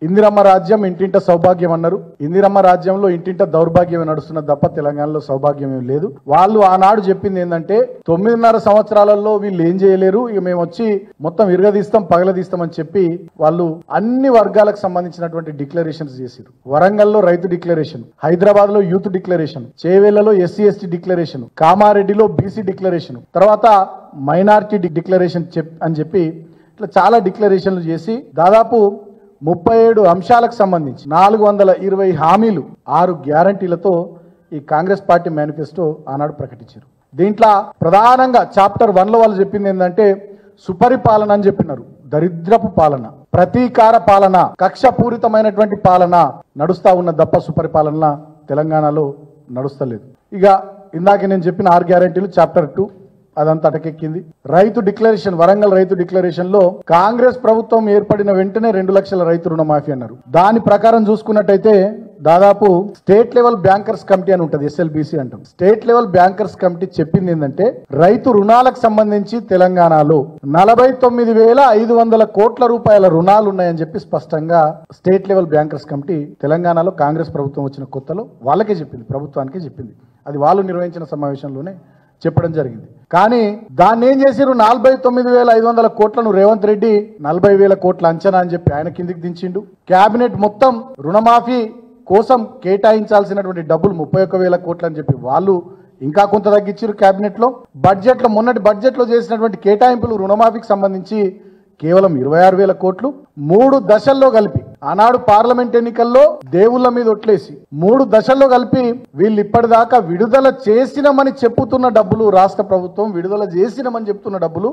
ఇందిరమ్మ రాజ్యం ఇంటింట సౌభాగ్యం అన్నారు. ఇందిరమ్మ రాజ్యంలో ఇంటింట దౌర్భాగ్యమే నడుస్తున్న తప్ప తెలంగాణలో సౌభాగ్యం ఏం లేదు. వాళ్ళు ఆనాడు చెప్పింది ఏంటంటే 9.5 సంవత్సరాలలో వీళ్ళు ఏం చేయలేరు, ఇక మేము వచ్చి మొత్తం ఇరగదీస్తాం పగలదీస్తామని చెప్పి వాళ్ళు అన్ని వర్గాలకు సంబంధించినటువంటి డిక్లరేషన్స్ చేశారు. వరంగల్లో రైతు డిక్లరేషన్, హైదరాబాద్ లో యూత్ డిక్లరేషన్, చేవేళ్లలో SC ST డిక్లరేషన్, కామారెడ్డిలో BC డిక్లరేషన్, తర్వాత మైనారిటీ డిక్లరేషన్ అని చెప్పి ఇట్లా చాలా డిక్లరేషన్లు చేసి దాదాపు 37 అంశాలకు సంబంధించి 420 హామీలు 6 గ్యారంటీలతో ఈ కాంగ్రెస్ పార్టీ మేనిఫెస్టో ఆనాడు ప్రకటించారు. దీంట్లో ప్రధానంగా చాప్టర్ 1లో వాళ్ళు చెప్పింది ఏంటంటే సుపరిపాలన అని చెప్పినారు. దరిద్రపు పాలన, ప్రతీకార పాలన, కక్షపూరితమైనటువంటి పాలన నడుస్తా ఉన్న దప్ప సుపరిపాలన తెలంగాణలో నడుస్తలేదు. ఇక ఇందాక నేను చెప్పిన 6 గ్యారంటీలు చాప్టర్ 2 అదంతా అటకెక్కింది. రైతు డిక్లరేషన్, వరంగల్ రైతు డిక్లరేషన్ లో కాంగ్రెస్ ప్రభుత్వం ఏర్పడిన వెంటనే 2 లక్షల రైతు రుణమాఫీ అన్నారు. దాని ప్రకారం చూసుకున్నట్టయితే దాదాపు స్టేట్ లెవెల్ బ్యాంకర్స్ కమిటీ అని ఉంటుంది, SLBC అంటాం. స్టేట్ లెవెల్ బ్యాంకర్స్ కమిటీ చెప్పింది ఏంటంటే రైతు రుణాలకు సంబంధించి తెలంగాణలో 49,500 కోట్ల రూపాయల రుణాలు ఉన్నాయని చెప్పి స్పష్టంగా స్టేట్ లెవెల్ బ్యాంకర్స్ కమిటీ తెలంగాణలో కాంగ్రెస్ ప్రభుత్వం వచ్చిన కొత్తలో వాళ్ళకే చెప్పింది, ప్రభుత్వానికే చెప్పింది. అది వాళ్ళు నిర్వహించిన సమావేశంలోనే చెప్పడం జరిగింది. కానీ దాన్ని ఏం చేశారు, 49,500 కోట్లను రేవంత్ రెడ్డి 40,000 కోట్ల అంచనా అని చెప్పి ఆయన కిందికి దించిండు. కేబినెట్ మొత్తం రుణమాఫీ కోసం కేటాయించాల్సినటువంటి డబ్బులు 31,000 కోట్లు అని చెప్పి వాళ్ళు ఇంకా కొంత తగ్గించారు. కేబినెట్ లో బడ్జెట్ లో మొన్నటి బడ్జెట్ లో చేసినటువంటి కేటాయింపులు రుణమాఫీకి సంబంధించి కేవలం 26,000 కోట్లు 3 దశల్లో కలిపి, ఆనాడు పార్లమెంట్ ఎన్నికల్లో దేవుళ్ళ మీద ఒట్లేసి 3 దశల్లో కలిపి వీళ్ళు ఇప్పటిదాకా విడుదల చేసినమని చెప్పుతున్న డబ్బులు, రాష్ట్ర ప్రభుత్వం విడుదల చేసినమని చెప్తున్న డబ్బులు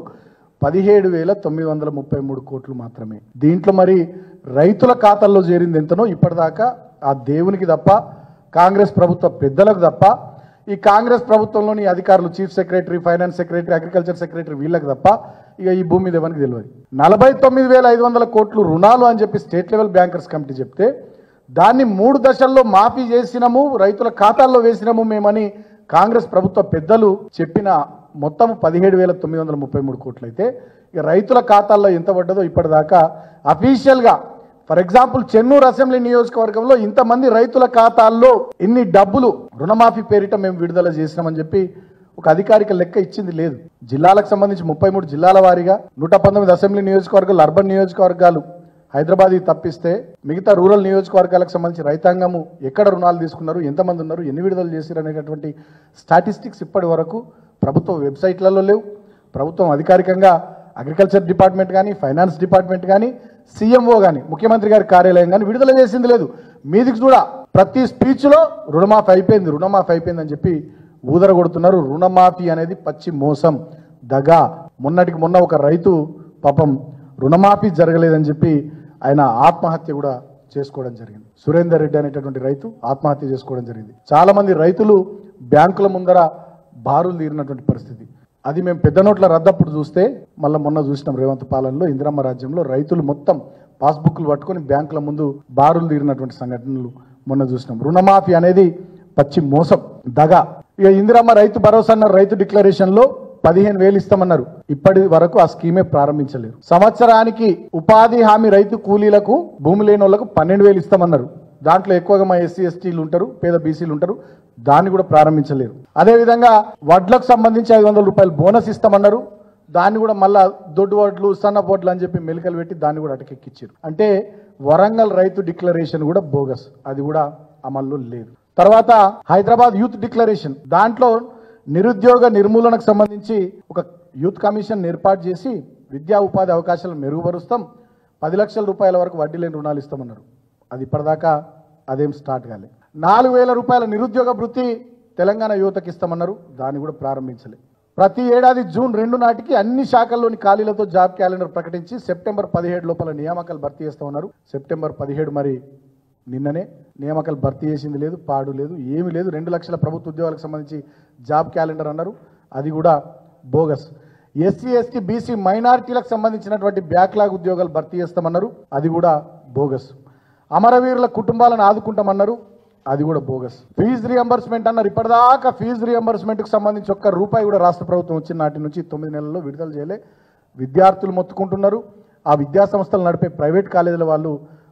17,933 కోట్లు మాత్రమే. దీంట్లో మరి రైతుల ఖాతాల్లో చేరింది ఎంతనో ఇప్పటిదాకా ఆ దేవునికి తప్ప, కాంగ్రెస్ ప్రభుత్వ పెద్దలకు తప్ప, ఈ కాంగ్రెస్ ప్రభుత్వంలోని అధికారులు, chief secretary, finance secretary, agriculture secretary వీళ్ళకి తప్ప ఇక ఈ భూమి మీద ఎవరికి తెలియదు. 49,500 కోట్లు రుణాలు అని చెప్పి స్టేట్ లెవెల్ బ్యాంకర్స్ కమిటీ చెప్తే దాన్ని 3 దశల్లో మాఫీ చేసినాము, రైతుల ఖాతాల్లో వేసినాము మేమని కాంగ్రెస్ ప్రభుత్వ పెద్దలు చెప్పిన మొత్తం 17,933 కోట్లు అయితే ఇక రైతుల ఖాతాల్లో ఎంత పడ్డదో ఇప్పటిదాకా అఫీషియల్గా, ఫర్ ఎగ్జాంపుల్ చెన్నూరు అసెంబ్లీ నియోజకవర్గంలో ఇంతమంది రైతుల ఖాతాల్లో ఇన్ని డబ్బులు రుణమాఫీ పేరిట మేము విడుదల చేసినామని చెప్పి ఒక అధికారిక లెక్క ఇచ్చింది లేదు. జిల్లాలకు సంబంధించి 33 జిల్లాల వారీగా 119 అసెంబ్లీ నియోజకవర్గాలు, అర్బన్ నియోజకవర్గాలు హైదరాబాద్ తప్పిస్తే మిగతా రూరల్ నియోజకవర్గాలకు సంబంధించి రైతాంగము ఎక్కడ రుణాలు తీసుకున్నారు, ఎంతమంది ఉన్నారు, ఎన్ని విడుదల చేశారు అనేటటువంటి స్టాటిస్టిక్స్ ఇప్పటి వరకు ప్రభుత్వ వెబ్సైట్లలో లేవు. ప్రభుత్వం అధికారికంగా అగ్రికల్చర్ డిపార్ట్మెంట్ కానీ, ఫైనాన్స్ డిపార్ట్మెంట్ కానీ, CMO కానీ, ముఖ్యమంత్రి గారి కార్యాలయం కానీ విడుదల చేసింది లేదు. మీదికి కూడా ప్రతి స్పీచ్లో రుణమాఫీ అయిపోయింది, రుణమాఫీ అయిపోయింది అని చెప్పి ఊదర కొడుతున్నారు. రుణమాఫీ అనేది పచ్చి మోసం, దగా. మొన్నటికి మొన్న ఒక రైతు పాపం రుణమాఫీ జరగలేదని చెప్పి ఆయన ఆత్మహత్య కూడా చేసుకోవడం జరిగింది. సురేందర్ రెడ్డి అనేటటువంటి రైతు ఆత్మహత్య చేసుకోవడం జరిగింది. చాలా మంది రైతులు బ్యాంకుల ముందర బారులు తీరినటువంటి పరిస్థితి. అది మేము పెద్ద నోట్ల రద్దప్పుడు చూస్తే మళ్ళీ మొన్న చూసినాం రేవంత్ పాలనలో, ఇందిరమ్మ రాజ్యంలో రైతులు మొత్తం పాస్బుక్లు పట్టుకొని బ్యాంకుల ముందు బారులు తీరినటువంటి సంఘటనలు మొన్న చూసినాం. రుణమాఫీ అనేది పచ్చి మోసం, దగా. ఇక ఇందిరమ్మ రైతు భరోసా అన్న రైతు డిక్లరేషన్ లో 15,000 ఇస్తామన్నారు. ఇప్పటి వరకు ఆ స్కీమే ప్రారంభించలేరు. సంవత్సరానికి ఉపాధి హామీ రైతు కూలీలకు, భూమి లేని వాళ్ళకు 12,000 ఇస్తామన్నారు. దాంట్లో ఎక్కువగా మా SC STలు ఉంటారు, పేద BCలు ఉంటారు, దాన్ని కూడా ప్రారంభించలేరు. అదేవిధంగా వడ్లకు సంబంధించి 500 రూపాయలు బోనస్ ఇస్తామన్నారు. దాన్ని కూడా మళ్ళా దొడ్డు వడ్లు, సన్న వడ్లు అని చెప్పి మెలికలు పెట్టి దాన్ని కూడా అటకెక్కిచ్చారు. అంటే వరంగల్ రైతు డిక్లరేషన్ కూడా బోగస్, అది కూడా అమల్లో లేదు. తర్వాత హైదరాబాద్ యూత్ డిక్లరేషన్, దాంట్లో నిరుద్యోగ నిర్మూలనకు సంబంధించి ఒక యూత్ కమిషన్ ఏర్పాటు చేసి విద్యా ఉపాధి అవకాశాలు మెరుగుపరుస్తాం, 10 లక్షల రూపాయల వరకు వడ్డీ లేని రుణాలు ఇస్తామన్నారు. అది ఇప్పటిదాకా అదేం స్టార్ట్ కాలే. 4,000 రూపాయల నిరుద్యోగ భృతి తెలంగాణ యువతకి ఇస్తామన్నారు. దాన్ని కూడా ప్రారంభించలే. ప్రతి ఏడాది జూన్ 2 నాటికి అన్ని శాఖల్లోని ఖాళీలతో జాబ్ క్యాలెండర్ ప్రకటించి సెప్టెంబర్ 17 లోపల నియామకాలు భర్తీ చేస్తామన్నారు. సెప్టెంబర్ 17 మరి నిన్ననే నియామకాలు భర్తీ చేసింది లేదు, పాడు లేదు, ఏమీ లేదు. 2 లక్షల ప్రభుత్వ ఉద్యోగాలకు సంబంధించి జాబ్ క్యాలెండర్ అన్నారు, అది కూడా బోగస్. SC ST BC మైనారిటీలకు సంబంధించినటువంటి బ్యాక్లాగ్ ఉద్యోగాలు భర్తీ చేస్తామన్నారు, అది కూడా బోగస్. అమరవీరుల కుటుంబాలను ఆదుకుంటామన్నారు, అది కూడా బోగస్. ఫీజు రియంబర్స్మెంట్ అన్నారు. ఇప్పటిదాకా ఫీజు రియంబర్స్మెంట్కి సంబంధించి ₹1 కూడా రాష్ట్ర ప్రభుత్వం వచ్చిన నాటి నుంచి 9 నెలల్లో విడుదల చేయలే. విద్యార్థులు మొత్తుకుంటున్నారు. ఆ విద్యా సంస్థలు నడిపే ప్రైవేట్ కాలేజీల వాళ్ళు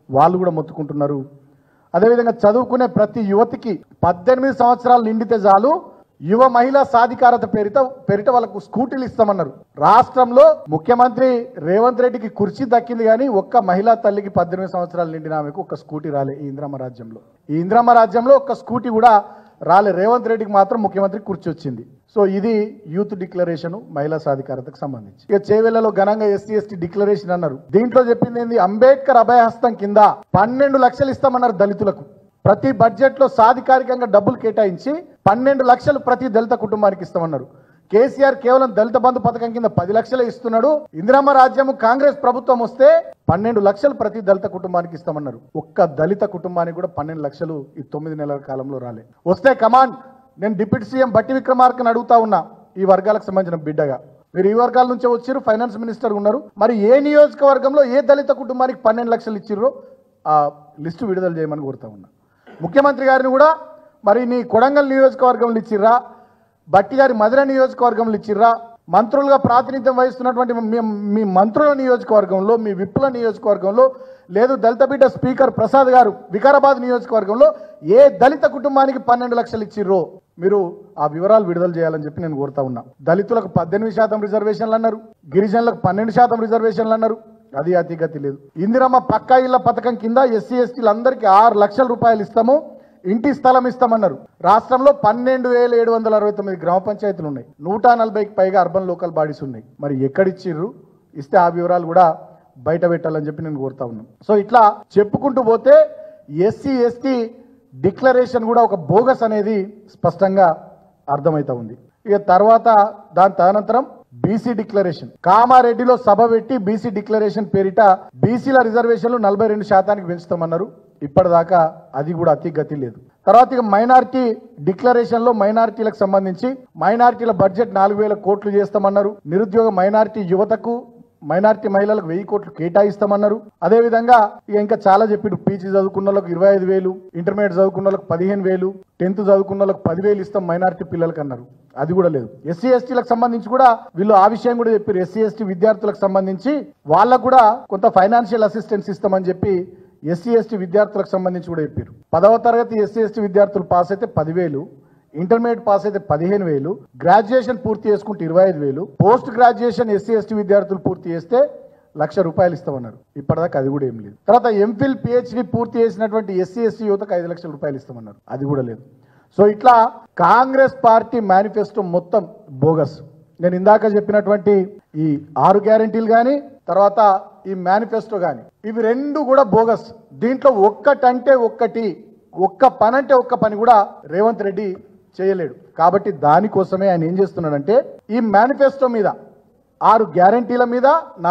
వాళ్ళు కూడా మొత్తుకుంటున్నారు. అదేవిధంగా చదువుకునే ప్రతి యువతికి 18 సంవత్సరాలు నిండితే చాలు యువ మహిళా సాధికారత పేరిట వాళ్ళకు స్కూటీలు ఇస్తామన్నారు. రాష్ట్రంలో ముఖ్యమంత్రి రేవంత్ రెడ్డికి కుర్చీ దక్కింది కానీ ఒక్క మహిళా తల్లికి 18 సంవత్సరాలు నిండిన ఆమెకు ఒక్క స్కూటీ రాలే ఈ ఇందిరమ్మ రాజ్యంలో. ఈ ఇందిరమ్మ రాజ్యంలో ఒక్క స్కూటీ కూడా రాలే. రేవంత్ రెడ్డికి మాత్రం ముఖ్యమంత్రి కుర్చీ వచ్చింది. సో ఇది యూత్ డిక్లరేషన్ మహిళా సాధికారతకు సంబంధించి. ఇక చేవెళ్లలో ఘనంగా ఎస్సీ ఎస్టీ డిక్లరేషన్ అన్నారు. దీంట్లో చెప్పింది ఏంది, అంబేద్కర్ అభయహస్తం కింద 12 లక్షలు ఇస్తామన్నారు దళితులకు. ప్రతి బడ్జెట్ లో సాధికారికంగా డబ్బులు కేటాయించి 12 లక్షలు ప్రతి దళిత కుటుంబానికి ఇస్తామన్నారు. కేసీఆర్ కేవలం దళిత బంధు పథకం కింద 10 లక్షలే ఇస్తున్నాడు. ఇందిరమ్మ రాజ్యం కాంగ్రెస్ ప్రభుత్వం వస్తే 12 లక్షలు ప్రతి దళిత కుటుంబానికి ఇస్తామన్నారు. ఒక్క దళిత కుటుంబానికి కూడా 12 లక్షలు ఈ 9 నెలల కాలంలో రాలే. వస్తే కమాండ్, నేను డిప్యూటీ సీఎం బట్టి విక్రమార్కని అడుగుతా ఉన్నా, ఈ వర్గాలకు సంబంధించిన బిడ్డగా, మీరు ఈ వర్గాల నుంచే వచ్చారు, ఫైనాన్స్ మినిస్టర్ ఉన్నారు, మరి ఏ నియోజకవర్గంలో ఏ దళిత కుటుంబానికి 12 లక్షలు ఇచ్చిర్రో ఆ లిస్టు విడుదల చేయమని కోరుతా ఉన్నా. ముఖ్యమంత్రి గారిని కూడా, మరి నీ కొడంగల్ నియోజకవర్గంలో ఇచ్చిర్రా, బట్టి గారి మధుర నియోజకవర్గంలో ఇచ్చిర్రా, మంత్రులుగా ప్రాతినిధ్యం వహిస్తున్నటువంటి మీ మంత్రుల నియోజకవర్గంలో, మీ విప్పుల నియోజకవర్గంలో, లేదు దళిత బిడ్డ స్పీకర్ ప్రసాద్ గారు వికారాబాద్ నియోజకవర్గంలో ఏ దళిత కుటుంబానికి 12 లక్షలు ఇచ్చిర్రో మీరు ఆ వివరాలు విడుదల చేయాలని చెప్పి నేను కోరుతా ఉన్నా. దళితులకు 18% రిజర్వేషన్లు అన్నారు, గిరిజనులకు 12% రిజర్వేషన్లు అన్నారు. అది అతిగతి లేదు. ఇందిరమ్మ పక్కా ఇళ్ల పథకం కింద ఎస్సీ ఎస్టీలందరికీ 6 లక్షల రూపాయలు ఇస్తాము, ఇంటి స్థలం ఇస్తామన్నారు. రాష్ట్రంలో 12,769 గ్రామ పంచాయతీలు ఉన్నాయి, 140కి పైగా అర్బన్ లోకల్ బాడీస్ ఉన్నాయి. మరి ఎక్కడిచ్చిర్రు, ఇస్తే ఆ వివరాలు కూడా బయట పెట్టాలని చెప్పి నేను కోరుతా ఉన్నాను. సో ఇట్లా చెప్పుకుంటూ పోతే ఎస్సీ ఎస్టీ డిక్లరేషన్ కూడా ఒక బోగస్ అనేది స్పష్టంగా అర్థమవుతా ఉంది. ఇక తర్వాత దాని తదనంతరం బీసీ డిక్లరేషన్, కామారెడ్డిలో సభ పెట్టి బీసీ డిక్లరేషన్ పేరిట బీసీల రిజర్వేషన్లు 42% పెంచుతామన్నారు. ఇప్పటిదాకా అది కూడా అతిగతి లేదు. తర్వాత ఇక మైనారిటీ డిక్లరేషన్ లో మైనారిటీలకు సంబంధించి మైనారిటీల బడ్జెట్ 4,000 కోట్లు చేస్తామన్నారు. నిరుద్యోగ మైనారిటీ యువతకు, మైనారిటీ మహిళలకు 1,000 కోట్లు కేటాయిస్తామన్నారు. అదేవిధంగా ఇక ఇంకా చాలా చెప్పారు. పీజీ చదువుకున్న వాళ్ళకి 25,000, ఇంటర్మీడియట్ చదువుకున్న వాళ్ళకి 15,000, 10th చదువుకున్న వాళ్ళకి 10,000 ఇస్తాం మైనారిటీ పిల్లలకు అన్నారు. అది కూడా లేదు. ఎస్సీ ఎస్టీలకు సంబంధించి కూడా వీళ్ళు ఆ విషయం కూడా చెప్పారు. ఎస్సీ ఎస్టీ విద్యార్థులకు సంబంధించి వాళ్ళకు కూడా కొంత ఫైనాన్షియల్ అసిస్టెన్స్ ఇస్తామని చెప్పి ఎస్సీ ఎస్టీ విద్యార్థులకు సంబంధించి కూడా చెప్పారు. 10వ తరగతి ఎస్సీ ఎస్టీ విద్యార్థులు పాస్ అయితే 10,000, ఇంటర్మీడియట్ పాస్ అయితే 15,000, గ్రాడ్యుయేషన్ పూర్తి చేసుకుంటే 25,000, పోస్ట్ గ్రాడ్యుయేషన్ ఎస్సీ ఎస్టీ విద్యార్థులు పూర్తి చేస్తే 1,00,000 రూపాయలు ఇస్తామన్నారు. ఇప్పటిదాకా అది కూడా ఏం లేదు. తర్వాత ఎంఫిల్ పిహెచ్డి పూర్తి చేసినటువంటి ఎస్సీ ఎస్టీ యువతకు 5 లక్షల రూపాయలు ఇస్తామన్నారు. అది కూడా లేదు. సో ఇట్లా కాంగ్రెస్ పార్టీ మేనిఫెస్టో మొత్తం బోగస్. నేను ఇందాక చెప్పినటువంటి ఈ 6 గ్యారెంటీలు కానీ, తర్వాత ఈ మేనిఫెస్టో కానీ, ఇవి రెండు కూడా బోగస్. దీంట్లో ఒక్కటంటే ఒక్కటి, ఒక్క పని అంటే ఒక్క పని కూడా రేవంత్ రెడ్డి చేయలేడు. కాబట్టి దానికోసమే ఆయన ఏం చేస్తున్నాడంటే ఈ మేనిఫెస్టో మీద, 6 గ్యారెంటీల మీద,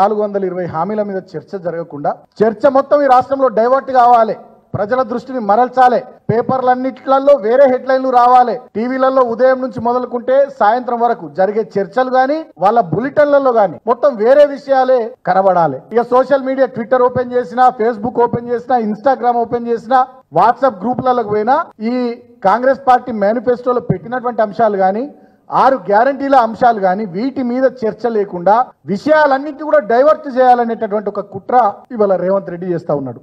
420 హామీల మీద చర్చ జరగకుండా, చర్చ మొత్తం ఈ రాష్ట్రంలో డైవర్ట్ కావాలి, ప్రజల దృష్టిని మరల్చాలి, పేపర్లన్నిట్లలో వేరే హెడ్లైన్లు రావాలి, టీవీలలో ఉదయం నుంచి మొదలుకుంటే సాయంత్రం వరకు జరిగే చర్చలు గాని, వాళ్ళ బులెటిన్లలో గాని మొత్తం వేరే విషయాలే కనబడాలి. ఇక సోషల్ మీడియా, ట్విట్టర్ ఓపెన్ చేసినా, ఫేస్బుక్ ఓపెన్ చేసినా, ఇన్స్టాగ్రామ్ ఓపెన్ చేసినా, వాట్సాప్ గ్రూపులకు పోయినా ఈ కాంగ్రెస్ పార్టీ మేనిఫెస్టోలో పెట్టినటువంటి అంశాలు గాని, 6 గ్యారంటీల అంశాలు కానీ వీటి మీద చర్చ లేకుండా విషయాలన్నింటినీ కూడా డైవర్ట్ చేయాలనేటటువంటి ఒక కుట్ర ఇవాళ రేవంత్ రెడ్డి చేస్తా ఉన్నాడు.